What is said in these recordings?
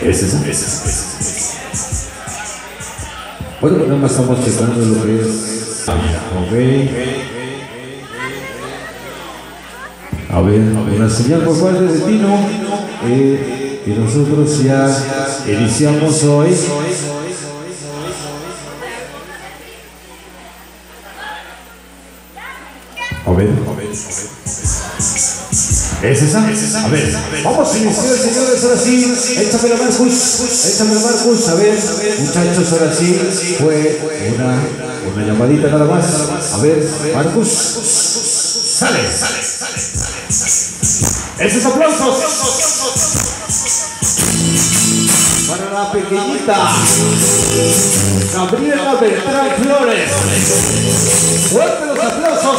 Bueno, pues nada más estamos checando lo que es. Ok. A ver, una señal por parte de Tino. Y nosotros ya iniciamos hoy. A ver. ¿Es esa? A ver, vamos a iniciar, señores, ahora sí. Échamelo, Marcus. Échamelo, Marcus. A ver, muchachos, ahora sí. Fue una llamadita nada más. A ver, Marcus. Sale. Esos aplausos para la pequeñita Gabriela Beltrán Flores. Fuerte los aplausos.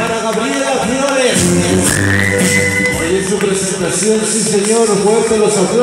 Sí, señor, fuerte los aplausos.